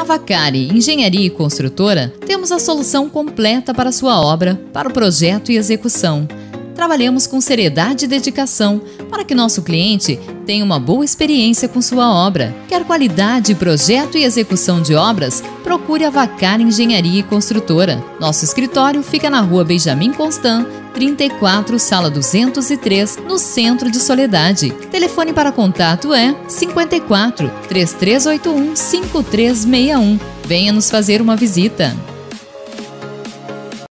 Vacari Engenharia e Construtora, temos a solução completa para a sua obra, para o projeto e execução. Trabalhamos com seriedade e dedicação para que nosso cliente tenha uma boa experiência com sua obra. Quer qualidade, projeto e execução de obras? Procure a Vacari Engenharia e Construtora. Nosso escritório fica na Rua Benjamin Constant, 34, Sala 203, no centro de Soledade. Telefone para contato é 54 3381 5361. Venha nos fazer uma visita.